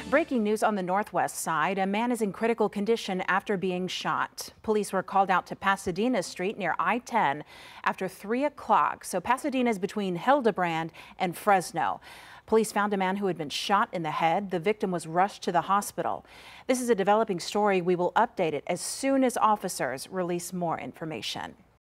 Breaking news on the northwest side. A man is in critical condition after being shot. Police were called out to Pasadena Street near I-10 after 3 o'clock. So Pasadena is between Hildebrand and Fresno. Police found a man who had been shot in the head. The victim was rushed to the hospital. This is a developing story. We will update it as soon as officers release more information.